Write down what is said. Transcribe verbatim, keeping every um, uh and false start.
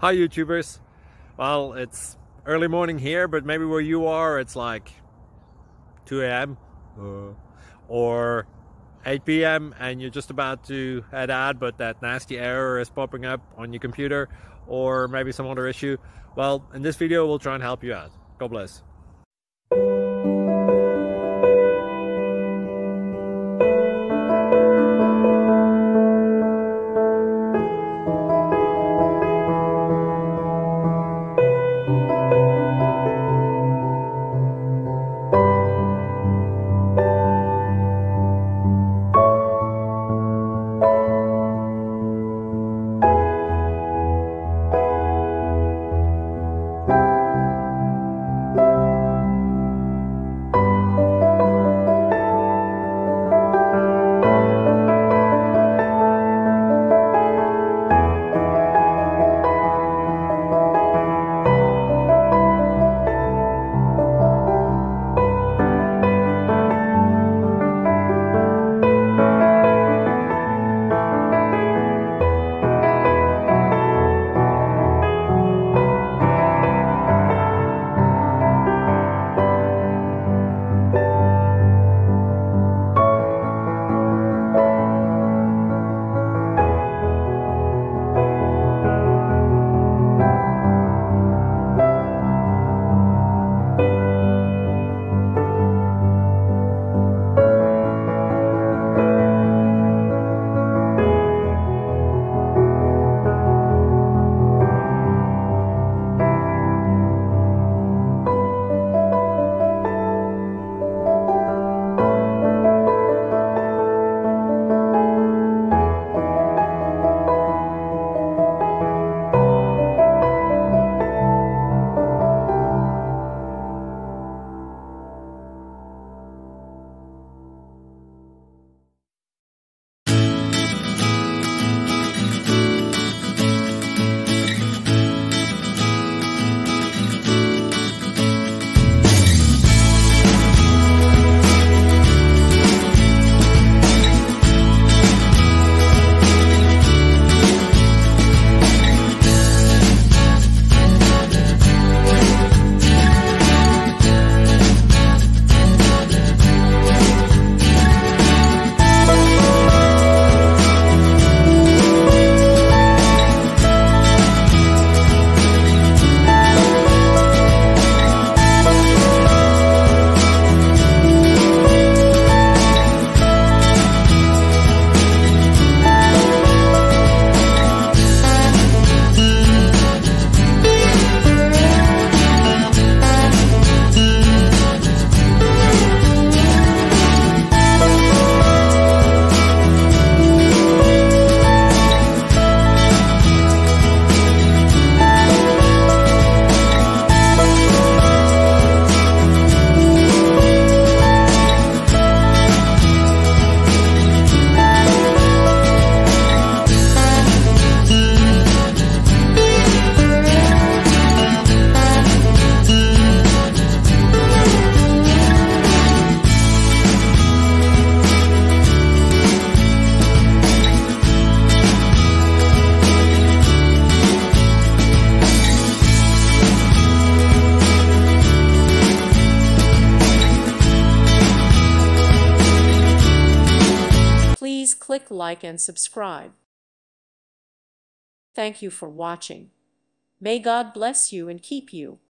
Hi YouTubers. Well, it's early morning here, but maybe where you are it's like two A M uh, or eight P M and you're just about to head out, but that nasty error is popping up on your computer, or maybe some other issue. Well, in this video we'll try and help you out. God bless. Please click like and subscribe. Thank you for watching. May God bless you and keep you.